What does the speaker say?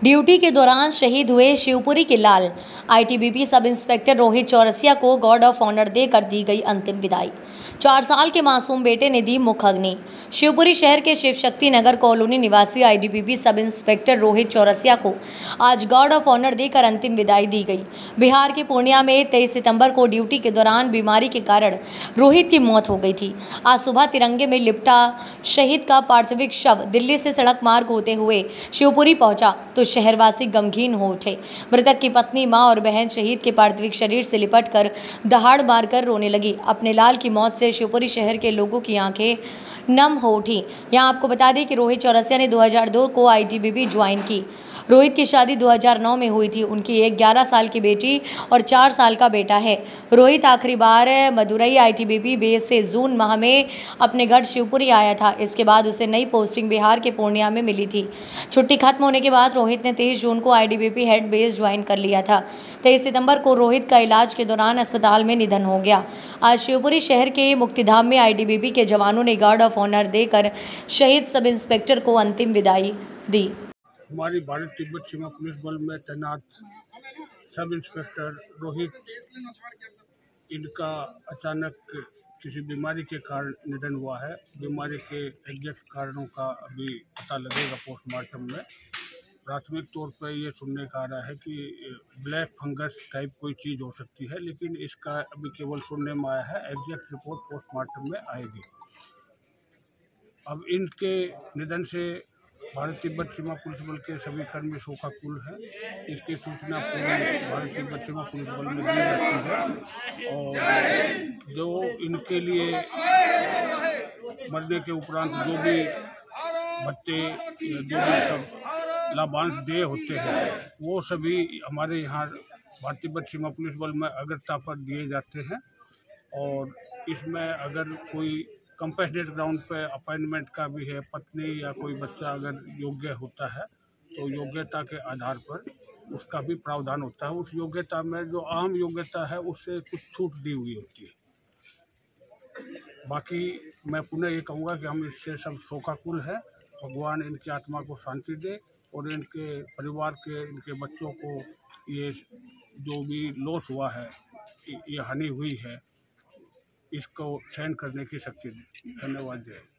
Duty के दौरान शहीद हुए शिवपुरी के लाल ITBP sub inspector Rohit Chaurasia को गार्ड ऑफ ऑनर देकर दी गई अंतिम विदाई। 4 साल के मासूम बेटे ने दी मुख अग्नि। शिवपुरी शहर के शिव शक्ति नगर कॉलोनी निवासी ITBP sub inspector Rohit Chaurasia को आज गार्ड ऑफ ऑनर देकर अंतिम विदाई दी गई। बिहार के पूर्णिया में 23 सितंबर को ड्यूटी के दौरान बीमारी के कारण रोहित की मौत हो गई थी। आज सुबह तिरंगे में लिपटा शहीद का पार्थिव शव दिल्ली से सड़क मार्ग होते हुए शिवपुरी पहुंचा तो शहरवासी गमगीन हो उठे। मृतक की पत्नी, मां और बहन शहीद के पार्थिव शरीर से लिपटकर दहाड़ मारकर रोने लगी। अपने लाल की मौत से शिवपुरी शहर के लोगों की आंखें नम हो उठी। यहां आपको बता दें कि रोहित चौरसिया ने 2002 को आईटीबीपी ज्वाइन की। रोहित की शादी 2009 में हुई थी। उनकी एक 11 साल की बेटी और 4 साल का बेटा है। रोहित आखिरी बार मदुरई आईटीबीपी बेस से जून माह में अपने घर शिवपुरी आया था। इसके बाद उसे नई पोस्टिंग बिहार के पूर्णिया में मिली थी। छुट्टी खत्म होने के बाद रोहित ने 23 जून को आईटीबीपी हेड बेस ज्वाइन कर लिया था। 23 सितंबर को रोहित का इलाज के दौरान अस्पताल में निधन हो गया। आज शिवपुरी शहर के मुक्तिधाम में आईटीबीपी के जवानों ने गार्ड ऑफ ऑनर देकर शहीद सब इंस्पेक्टर को अंतिम विदाई दी। हमारी भारत तिब्बत सीमा पुलिस बल में तैनात सब इंस्पेक्टर रोहित, इनका अचानक किसी बीमारी के कारण निधन हुआ है। बीमारी के एग्जैक्ट कारणों का अभी पता लगेगा पोस्टमार्टम में। प्राथमिक तौर पर ये सुनने का आ रहा है कि ब्लैक फंगस टाइप कोई चीज़ हो सकती है, लेकिन इसका अभी केवल सुनने में आया है। एग्जैक्ट रिपोर्ट पोस्टमार्टम में आएगी। अब इनके निधन से भारत तिब्बत सीमा पुलिस बल के सभी कर्मी शोकाकुल हैं। इसकी सूचना पूरी भारत तिब्बत सीमा पुलिस बल में दी जाती है और जो इनके लिए मरने के उपरांत जो भी भत्ते जो भी सब लाभांश देय होते हैं वो सभी हमारे यहाँ भारत तिब्बत सीमा पुलिस बल में अग्रता पर दिए जाते हैं। और इसमें अगर कोई कंपैशनेट ग्राउंड पे अपॉइंटमेंट का भी है, पत्नी या कोई बच्चा अगर योग्य होता है तो योग्यता के आधार पर उसका भी प्रावधान होता है। उस योग्यता में जो आम योग्यता है उससे कुछ छूट दी हुई होती है। बाकी मैं पुनः ये कहूँगा कि हम इससे सब शोकाकुल हैं। भगवान इनकी आत्मा को शांति दे और इनके परिवार के, इनके बच्चों को ये जो भी लॉस हुआ है, ये हानि हुई है, इसको सहन करने की शक्ति दे। धन्यवाद। जय।